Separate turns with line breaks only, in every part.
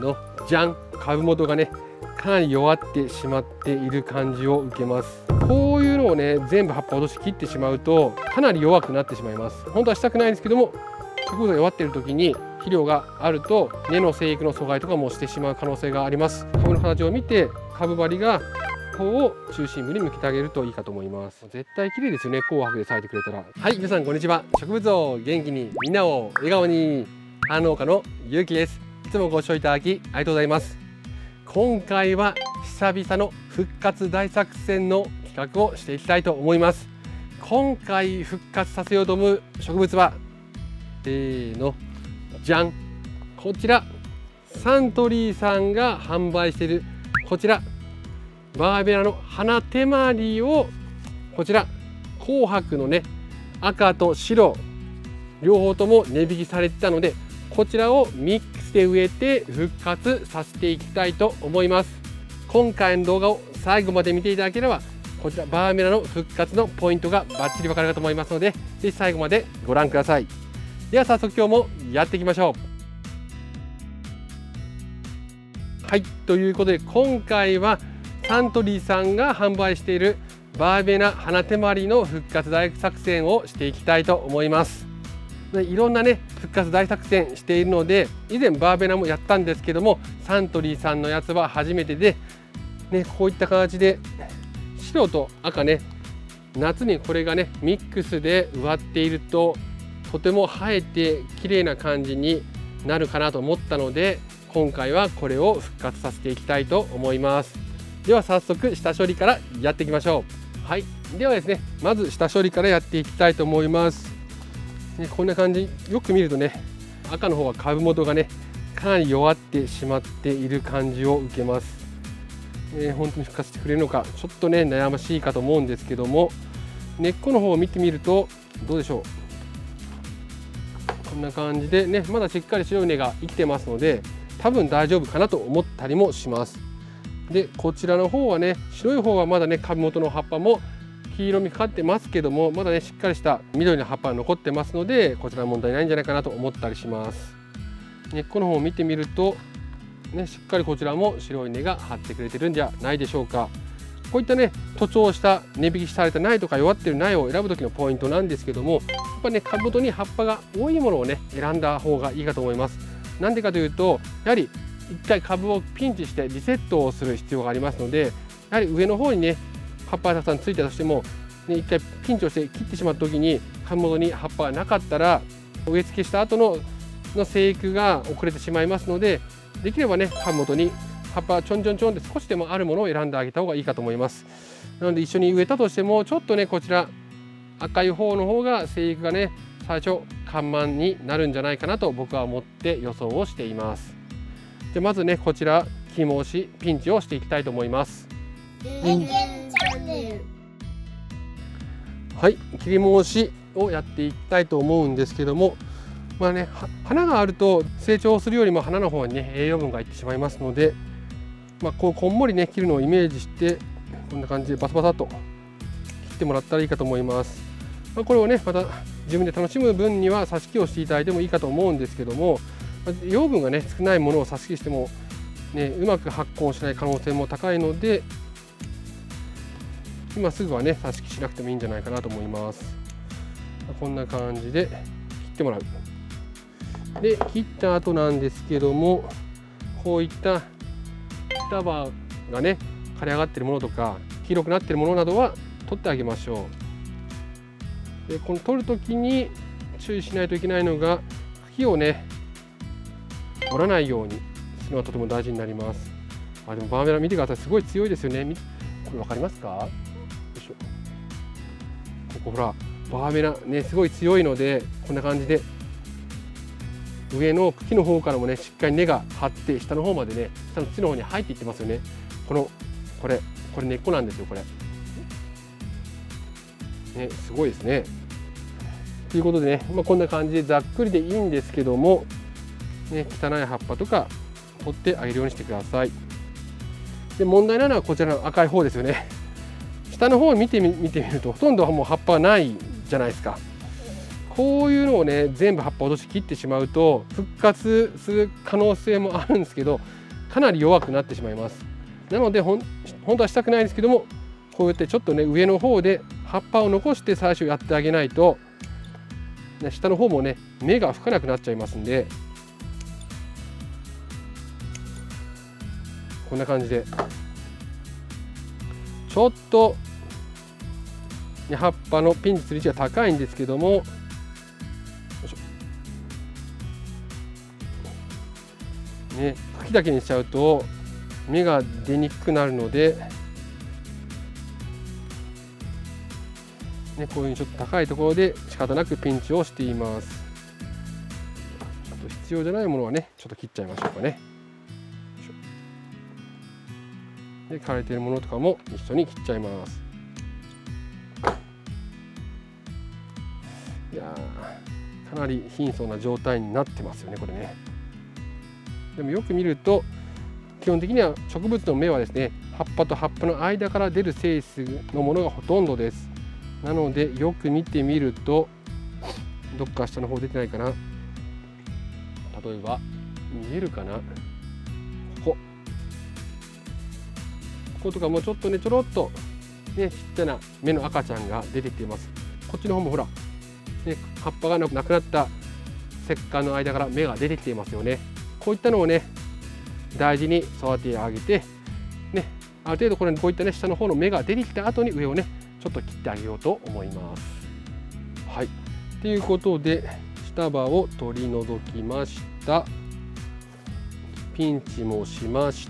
のじゃん、株元がねかなり弱ってしまっている感じを受けます。こういうのをね全部葉っぱを落とし切ってしまうとかなり弱くなってしまいます。本当はしたくないんですけども、植物が弱っている時に肥料があると根の生育の阻害とかもしてしまう可能性があります。株の形を見て株張りが方を中心部に向けてあげるといいかと思います。絶対綺麗ですよね、紅白で咲いてくれたら。はい、皆さんこんにちは。植物を元気に、みんなを笑顔に、花農家のゆうきです。いつもご視聴いただきありがとうございます。今回は久々の復活大作戦の企画をしていきたいと思います。今回復活させようと思う植物はじゃん、こちらサントリーさんが販売しているこちらバーベナの花手まりを、こちら紅白のね赤と白両方とも値引きされてたので、こちらをミックスで植えて復活させていきたいと思います。今回の動画を最後まで見ていただければ、こちらバーベナの復活のポイントがバッチリわかるかと思いますので、ぜひ最後までご覧ください。では早速今日もやっていきましょう。はい、ということで今回はサントリーさんが販売しているバーベナ花手まりの復活大作戦をしていきたいと思います。いろんなね復活大作戦しているので、以前バーベナもやったんですけども、サントリーさんのやつは初めてで、こういった形で白と赤ね、夏にこれがねミックスで植わっているととても生えて綺麗な感じになるかなと思ったので、今回はこれを復活させていきたいと思います。では早速下処理からやっていきましょう。はい、ではですね、まず下処理からやっていきたいと思います。こんな感じ、よく見るとね赤の方は株元がねかなり弱ってしまっている感じを受けます。本当に復活してくれるのかちょっとね悩ましいかと思うんですけども、根っこの方を見てみるとどうでしょう。こんな感じでね、まだしっかり白い根が生きてますので多分大丈夫かなと思ったりもします。でこちらの方はね、白い方はまだね株元の葉っぱも黄色みかかってますけども、まだねしっかりした緑の葉っぱが残ってますので、こちらは問題ないんじゃないかなと思ったりします。根っこの方を見てみるとね、しっかりこちらも白い根が張ってくれてるんじゃないでしょうか。こういったね徒長した根引きされた苗とか弱ってる苗を選ぶ時のポイントなんですけども、やっぱね株元に葉っぱが多いものをね選んだ方がいいかと思います。なんでかというと、やはり一回株をピンチしてリセットをする必要がありますので、やはり上の方にね葉っぱがたくさんついたとしても、一回ピンチをして切ってしまった時に株元に葉っぱがなかったら植え付けした後の生育が遅れてしまいますので、できればね株元に葉っぱちょんちょんちょんって少しでもあるものを選んであげた方がいいかと思います。なので一緒に植えたとしてもちょっとねこちら赤い方の方が生育がね最初緩慢になるんじゃないかなと僕は思って予想をしています。でまずねこちら切り申しピンチをしていきたいと思います。はい、切り申しをやっていきたいと思うんですけども、まあね花があると成長するよりも花の方にね栄養分がいってしまいますので、こうこんもりね切るのをイメージしてこんな感じでバサバサと切ってもらったらいいかと思います。これをねまた自分で楽しむ分には挿し木をしていただいてもいいかと思うんですけども、養分がね少ないものを挿し木してもねうまく発根しない可能性も高いので、今すぐはね挿し木しなくてもいいんじゃないかなと思います。こんな感じで切ってもらう。で切った後なんですけども、こういった双葉がね枯れ上がっているものとか黄色くなっているものなどは取ってあげましょう。でこの取る時に注意しないといけないのが、茎をね折らないようにするのはとても大事になります。でもバーベナ見てください、すごい強いですよね。これ分かりますか？よいしょ。ここほらバーベナねすごい強いので、こんな感じで上の茎の方からもねしっかり根が張って下の方までね下の土の方に入っていってますよね。これ根っこなんですよこれ。ねすごいですね。ということでね、こんな感じでざっくりでいいんですけども、ね、汚い葉っぱとか取ってあげるようにしてください。で問題なのはこちらの赤い方ですよね。下の方を見てみるとほとんどもう葉っぱはないじゃないですか。 こういうのをね全部葉っぱ落として切ってしまうと復活する可能性もあるんですけど、かなり弱くなってしまいます。なので本当はしたくないんですけども、こうやってちょっとね上の方で葉っぱを残して最初やってあげないと、ね、下の方もね芽が吹かなくなっちゃいますんで、こんな感じでちょっと、ね、葉っぱのピンチする位置が高いんですけども、ね、茎だけにしちゃうと芽が出にくくなるので、ね、こういうふうにちょっと高いところで仕方なくピンチをしています。あと必要じゃないものはねちょっと切っちゃいましょうかね。で枯れているものとかも一緒に切っちゃいます。いやー、かなり貧相な状態になってますよねこれね。でもよく見ると基本的には植物の芽はですね、葉っぱと葉っぱの間から出る性質のものがほとんどです。なのでよく見てみると、どっか下の方出てないかな。例えば見えるかな、こことかもちょっとねちょろっとねちっちゃな芽の赤ちゃんが出てきています。こっちの方もほら、ね、葉っぱがなくなった石棺の間から芽が出てきていますよね。こういったのをね大事に育ててあげて、ね、ある程度こういったね下の方の芽が出てきた後に上をねちょっと切ってあげようと思います。はい、ということで下葉を取り除きました。ピンチもしました。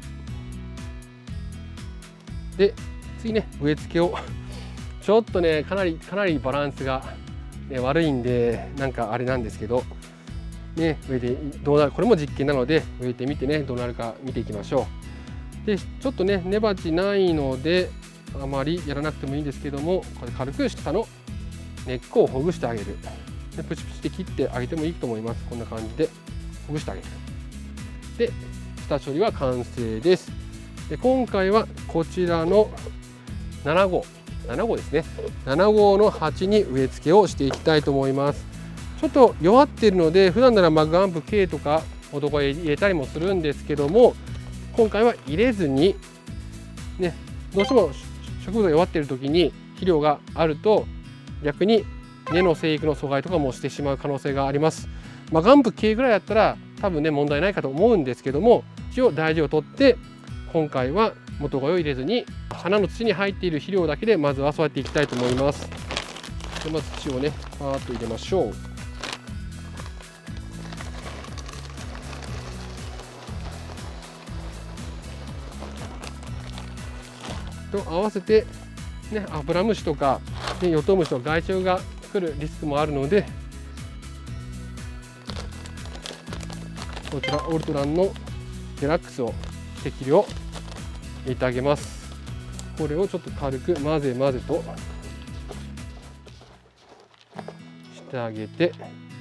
で次ね植え付けをちょっとねかなりバランスが、ね、悪いんでなんかあれなんですけど、ね、植えてどうなる、これも実験なので植えてみてねどうなるか見ていきましょう。でちょっとね根鉢ないのであまりやらなくてもいいんですけども、これ軽く下の根っこをほぐしてあげる。でプチプチで切ってあげてもいいと思います。こんな感じでほぐしてあげる。で下処理は完成です。で今回はこちらの7号ですね、7号の鉢に植え付けをしていきたいと思います。ちょっと弱っているので普段ならマグアンプ K とか男へ入れたりもするんですけども、今回は入れずにね、どうしても植物が弱っている時に肥料があると逆に根の生育の阻害とかもしてしまう可能性があります。マグアンプ K ぐらいだったら多分ね問題ないかと思うんですけども、一応大事をとって今回は元肥を入れずに花の土に入っている肥料だけでまずは育てていきたいと思います。でまず土をねパーッと入れましょう。と合わせて、ね、アブラムシとか、ね、ヨトウムシと害虫が来るリスクもあるので、こちらオルトランのデラックスを適量入れてあげます。これをちょっと軽く混ぜ混ぜとしてあげて、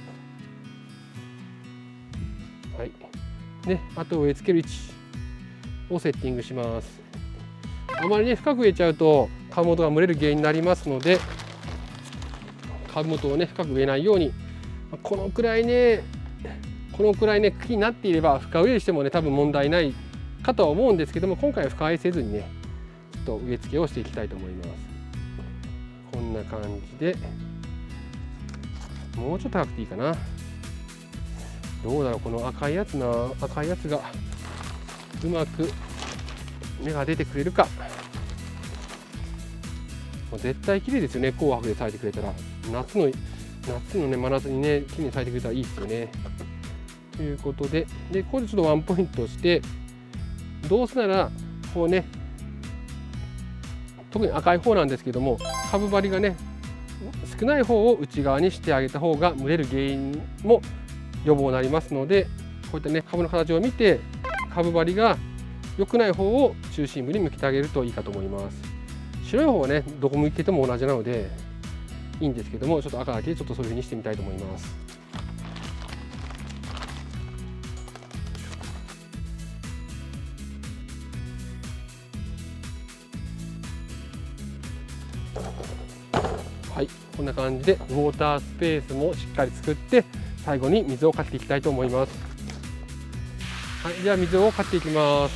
はい、であと植え付ける位置をセッティングします。あまりね深く植えちゃうと株元が蒸れる原因になりますので、株元をね深く植えないようにこのくらいね茎になっていれば深植えしてもね多分問題ないかとは思うんですけども、今回は深植えせずにねちょっと植え付けをしていきたいと思います。こんな感じでもうちょっと高くていいかな。どうだろう、この赤いやつがうまく芽が出てくれるか。もう絶対綺麗ですよね、紅白で咲いてくれたら。夏のね真夏にね綺麗に咲いてくれたらいいですよね。ということで、ここでちょっとワンポイントして、どうせならこうね特に赤い方なんですけども、株張りがね少ない方を内側にしてあげた方が蒸れる原因も予防になりますので、こういったね株の形を見て株張りが良くない方を中心部に向けてあげるといいかと思います。白い方はねどこ向けても同じなのでいいんですけども、ちょっと赤だけでちょっとそういう風にしてみたいと思います。はい、 こんな感じでウォータースペースもしっかり作って最後に水をかけていきたいと思います。はい、では水をかけていきます。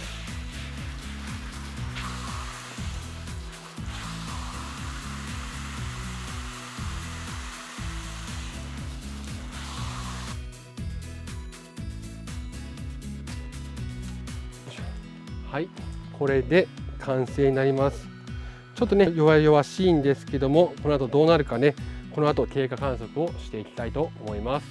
はい、これで完成になります。ちょっとね弱々しいんですけども、この後どうなるかね、この後経過観測をしていきたいと思います。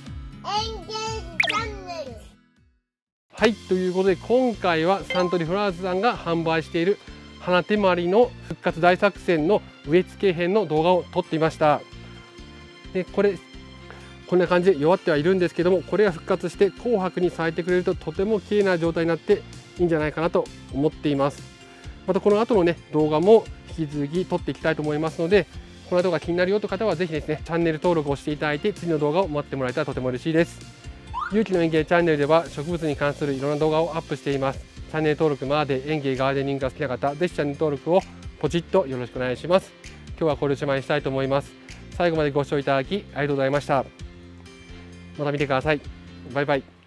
はい、ということで今回はサントリーフラワーズさんが販売している花手まりの復活大作戦の植え付け編の動画を撮っていました。でこんな感じで弱ってはいるんですけども、これが復活して紅白に咲いてくれるととても綺麗な状態になっていいんじゃないかなと思っています。またこの後のね動画も引き続き撮っていきたいと思いますので、この動画気になるよという方はぜひですねチャンネル登録をしていただいて次の動画を待ってもらえたらとても嬉しいです。有機の園芸チャンネルでは植物に関するいろんな動画をアップしています。チャンネル登録まで園芸ガーデニングが好きな方、ぜひチャンネル登録をポチッとよろしくお願いします。今日はこれでおしまいにしたいと思います。最後までご視聴いただきありがとうございました。また見てください。バイバイ。